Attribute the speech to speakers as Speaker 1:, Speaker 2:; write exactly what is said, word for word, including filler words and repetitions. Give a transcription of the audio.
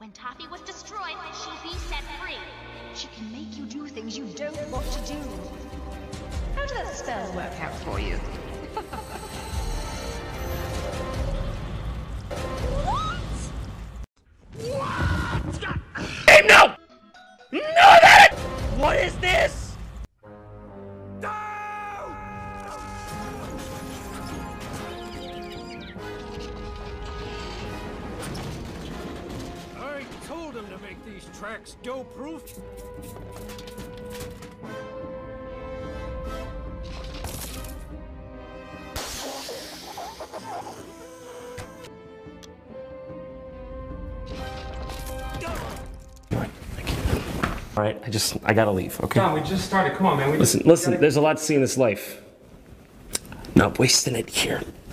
Speaker 1: When Toffee was destroyed, she'll be set free. She can make you do things you don't want to do. How do those spells work out for you?
Speaker 2: Hey, no! No, that! What is this?
Speaker 3: I told him to make these tracks dough-proof.
Speaker 2: All right, I just, I gotta leave, okay?
Speaker 4: John, we just started. Come on, man. We
Speaker 2: Listen,
Speaker 4: just,
Speaker 2: listen,
Speaker 4: gotta...
Speaker 2: there's a lot to see in this life. Not wasting it here.